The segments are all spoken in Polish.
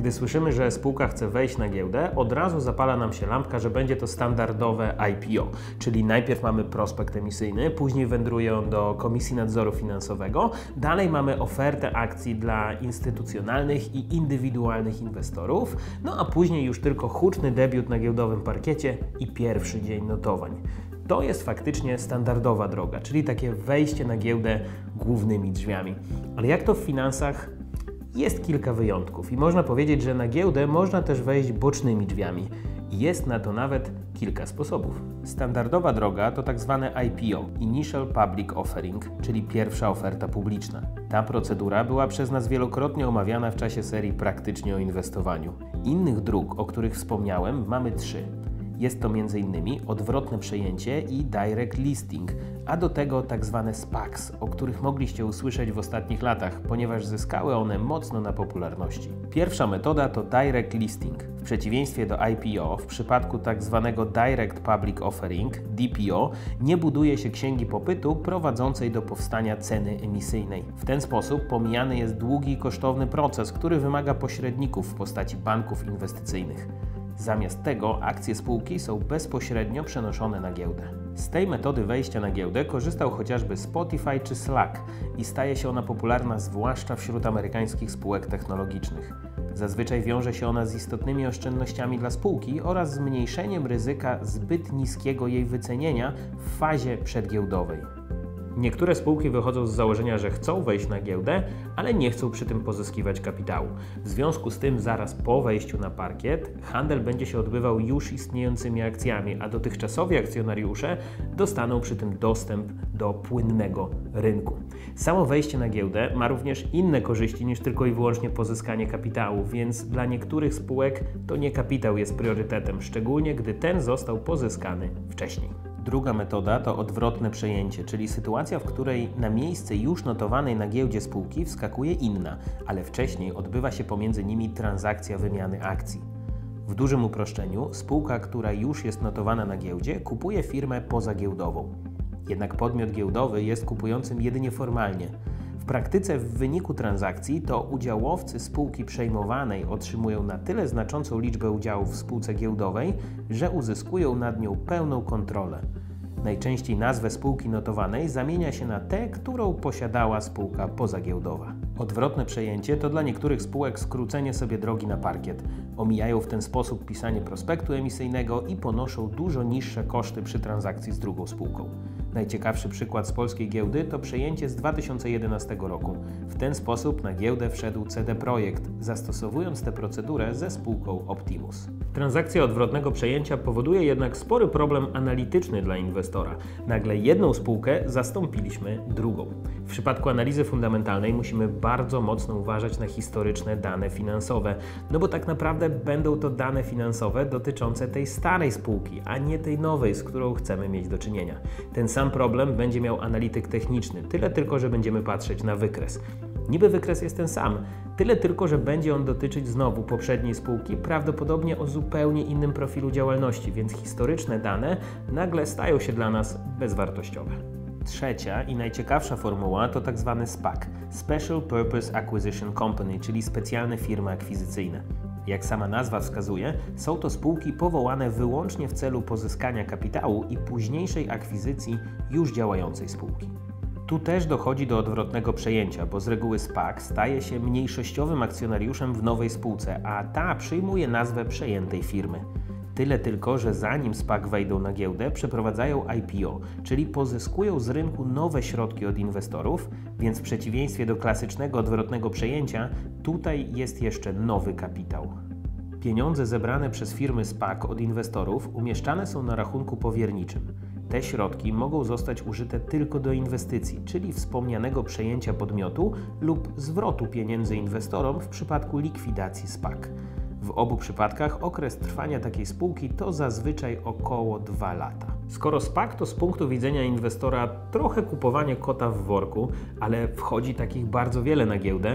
Gdy słyszymy, że spółka chce wejść na giełdę, od razu zapala nam się lampka, że będzie to standardowe IPO, czyli najpierw mamy prospekt emisyjny, później wędruje on do Komisji Nadzoru Finansowego, dalej mamy ofertę akcji dla instytucjonalnych i indywidualnych inwestorów, no a później już tylko huczny debiut na giełdowym parkiecie i pierwszy dzień notowań. To jest faktycznie standardowa droga, czyli takie wejście na giełdę głównymi drzwiami. Ale jak to w finansach? Jest kilka wyjątków i można powiedzieć, że na giełdę można też wejść bocznymi drzwiami. Jest na to nawet kilka sposobów. Standardowa droga to tak zwane IPO, Initial Public Offering, czyli pierwsza oferta publiczna. Ta procedura była przez nas wielokrotnie omawiana w czasie serii Praktycznie o inwestowaniu. Innych dróg, o których wspomniałem, mamy 3. Jest to m.in. odwrotne przejęcie i direct listing, a do tego tak zwane SPACs, o których mogliście usłyszeć w ostatnich latach, ponieważ zyskały one mocno na popularności. Pierwsza metoda to direct listing. W przeciwieństwie do IPO, w przypadku tak zwanego direct public offering, DPO, nie buduje się księgi popytu prowadzącej do powstania ceny emisyjnej. W ten sposób pomijany jest długi i kosztowny proces, który wymaga pośredników w postaci banków inwestycyjnych. Zamiast tego akcje spółki są bezpośrednio przenoszone na giełdę. Z tej metody wejścia na giełdę korzystał chociażby Spotify czy Slack i staje się ona popularna zwłaszcza wśród amerykańskich spółek technologicznych. Zazwyczaj wiąże się ona z istotnymi oszczędnościami dla spółki oraz zmniejszeniem ryzyka zbyt niskiego jej wycenienia w fazie przedgiełdowej. Niektóre spółki wychodzą z założenia, że chcą wejść na giełdę, ale nie chcą przy tym pozyskiwać kapitału. W związku z tym zaraz po wejściu na parkiet handel będzie się odbywał już istniejącymi akcjami, a dotychczasowi akcjonariusze dostaną przy tym dostęp do płynnego rynku. Samo wejście na giełdę ma również inne korzyści niż tylko i wyłącznie pozyskanie kapitału, więc dla niektórych spółek to nie kapitał jest priorytetem, szczególnie gdy ten został pozyskany wcześniej. Druga metoda to odwrotne przejęcie, czyli sytuacja, w której na miejsce już notowanej na giełdzie spółki wskakuje inna, ale wcześniej odbywa się pomiędzy nimi transakcja wymiany akcji. W dużym uproszczeniu, spółka, która już jest notowana na giełdzie, kupuje firmę pozagiełdową. Jednak podmiot giełdowy jest kupującym jedynie formalnie. W praktyce w wyniku transakcji to udziałowcy spółki przejmowanej otrzymują na tyle znaczącą liczbę udziałów w spółce giełdowej, że uzyskują nad nią pełną kontrolę. Najczęściej nazwę spółki notowanej zamienia się na tę, którą posiadała spółka pozagiełdowa. Odwrotne przejęcie to dla niektórych spółek skrócenie sobie drogi na parkiet. Omijają w ten sposób pisanie prospektu emisyjnego i ponoszą dużo niższe koszty przy transakcji z drugą spółką. Najciekawszy przykład z polskiej giełdy to przejęcie z 2011 roku. W ten sposób na giełdę wszedł CD Projekt, zastosowując tę procedurę ze spółką Optimus. Transakcja odwrotnego przejęcia powoduje jednak spory problem analityczny dla inwestora. Nagle jedną spółkę zastąpiliśmy drugą. W przypadku analizy fundamentalnej musimy bardzo mocno uważać na historyczne dane finansowe, no bo tak naprawdę będą to dane finansowe dotyczące tej starej spółki, a nie tej nowej, z którą chcemy mieć do czynienia. Ten sam problem będzie miał analityk techniczny, tyle tylko, że będziemy patrzeć na wykres. Niby wykres jest ten sam, tyle tylko, że będzie on dotyczyć znowu poprzedniej spółki, prawdopodobnie o zupełnie innym profilu działalności, więc historyczne dane nagle stają się dla nas bezwartościowe. Trzecia i najciekawsza formuła to tak zwany SPAC, Special Purpose Acquisition Company, czyli specjalne firmy akwizycyjne. Jak sama nazwa wskazuje, są to spółki powołane wyłącznie w celu pozyskania kapitału i późniejszej akwizycji już działającej spółki. Tu też dochodzi do odwrotnego przejęcia, bo z reguły SPAC staje się mniejszościowym akcjonariuszem w nowej spółce, a ta przyjmuje nazwę przejętej firmy. Tyle tylko, że zanim SPAC wejdą na giełdę, przeprowadzają IPO, czyli pozyskują z rynku nowe środki od inwestorów, więc w przeciwieństwie do klasycznego odwrotnego przejęcia, tutaj jest jeszcze nowy kapitał. Pieniądze zebrane przez firmy SPAC od inwestorów umieszczane są na rachunku powierniczym. Te środki mogą zostać użyte tylko do inwestycji, czyli wspomnianego przejęcia podmiotu lub zwrotu pieniędzy inwestorom w przypadku likwidacji SPAC. W obu przypadkach okres trwania takiej spółki to zazwyczaj około 2 lata. Skoro SPAC to z punktu widzenia inwestora trochę kupowanie kota w worku, ale wchodzi takich bardzo wiele na giełdę,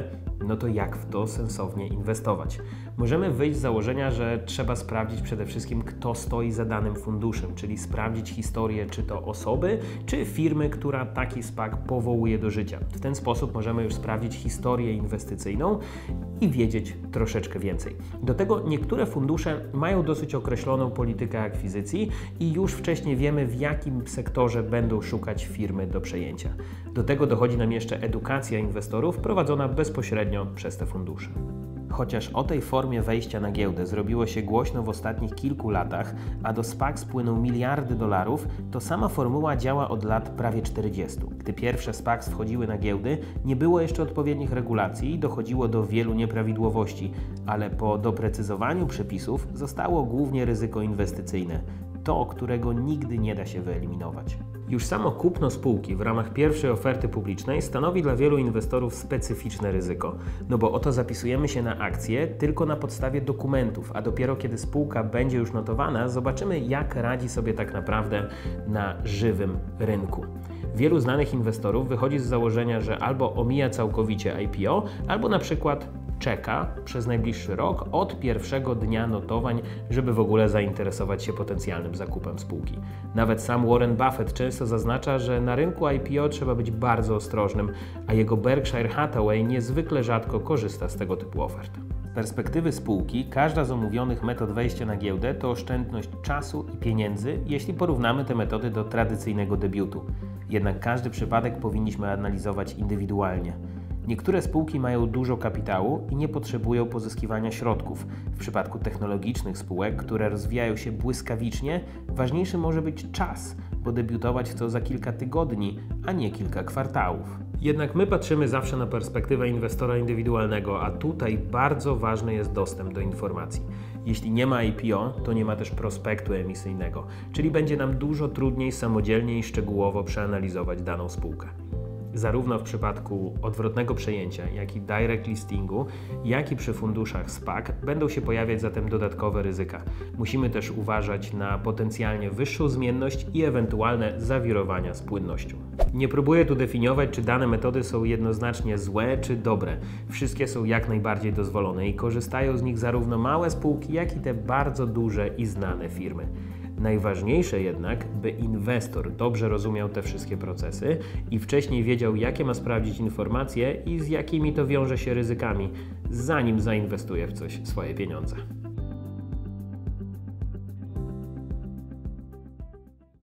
No to jak w to sensownie inwestować? Możemy wyjść z założenia, że trzeba sprawdzić przede wszystkim, kto stoi za danym funduszem, czyli sprawdzić historię czy to osoby, czy firmy, która taki SPAC powołuje do życia. W ten sposób możemy już sprawdzić historię inwestycyjną i wiedzieć troszeczkę więcej. Do tego niektóre fundusze mają dosyć określoną politykę akwizycji i już wcześniej wiemy, w jakim sektorze będą szukać firmy do przejęcia. Do tego dochodzi nam jeszcze edukacja inwestorów prowadzona bezpośrednio przez te fundusze. Chociaż o tej formie wejścia na giełdę zrobiło się głośno w ostatnich kilku latach, a do SPAC spłyną miliardy dolarów, to sama formuła działa od lat prawie 40. Gdy pierwsze SPACs wchodziły na giełdy, nie było jeszcze odpowiednich regulacji i dochodziło do wielu nieprawidłowości, ale po doprecyzowaniu przepisów zostało głównie ryzyko inwestycyjne, to, którego nigdy nie da się wyeliminować. Już samo kupno spółki w ramach pierwszej oferty publicznej stanowi dla wielu inwestorów specyficzne ryzyko, no bo oto zapisujemy się na akcję tylko na podstawie dokumentów, a dopiero kiedy spółka będzie już notowana, zobaczymy, jak radzi sobie tak naprawdę na żywym rynku. Wielu znanych inwestorów wychodzi z założenia, że albo omija całkowicie IPO, albo na przykład czeka przez najbliższy rok od pierwszego dnia notowań, żeby w ogóle zainteresować się potencjalnym zakupem spółki. Nawet sam Warren Buffett często zaznacza, że na rynku IPO trzeba być bardzo ostrożnym, a jego Berkshire Hathaway niezwykle rzadko korzysta z tego typu ofert. Z perspektywy spółki każda z omówionych metod wejścia na giełdę to oszczędność czasu i pieniędzy, jeśli porównamy te metody do tradycyjnego debiutu. Jednak każdy przypadek powinniśmy analizować indywidualnie. Niektóre spółki mają dużo kapitału i nie potrzebują pozyskiwania środków. W przypadku technologicznych spółek, które rozwijają się błyskawicznie, ważniejszy może być czas, bo debiutować chcą za kilka tygodni, a nie kilka kwartałów. Jednak my patrzymy zawsze na perspektywę inwestora indywidualnego, a tutaj bardzo ważny jest dostęp do informacji. Jeśli nie ma IPO, to nie ma też prospektu emisyjnego, czyli będzie nam dużo trudniej samodzielnie i szczegółowo przeanalizować daną spółkę. Zarówno w przypadku odwrotnego przejęcia, jak i direct listingu, jak i przy funduszach SPAC będą się pojawiać zatem dodatkowe ryzyka. Musimy też uważać na potencjalnie wyższą zmienność i ewentualne zawirowania z płynnością. Nie próbuję tu definiować, czy dane metody są jednoznacznie złe czy dobre. Wszystkie są jak najbardziej dozwolone i korzystają z nich zarówno małe spółki, jak i te bardzo duże i znane firmy. Najważniejsze jednak, by inwestor dobrze rozumiał te wszystkie procesy i wcześniej wiedział, jakie ma sprawdzić informacje i z jakimi to wiąże się ryzykami, zanim zainwestuje w coś swoje pieniądze.